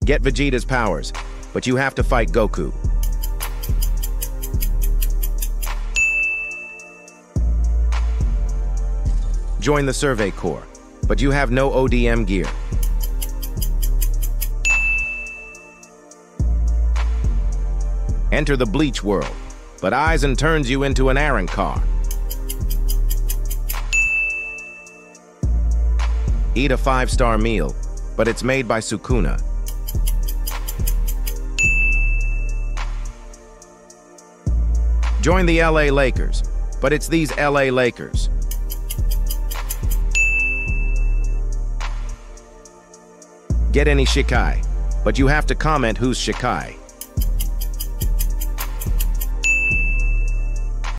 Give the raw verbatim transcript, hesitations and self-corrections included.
Get Vegeta's powers, but you have to fight Goku. Join the Survey Corps, but you have no O D M gear. Enter the Bleach world, but Aizen turns you into an Aaron car. Eat a five-star meal, but it's made by Sukuna. Join the L A Lakers, but it's these L A Lakers. Get any Shikai, but you have to comment who's Shikai.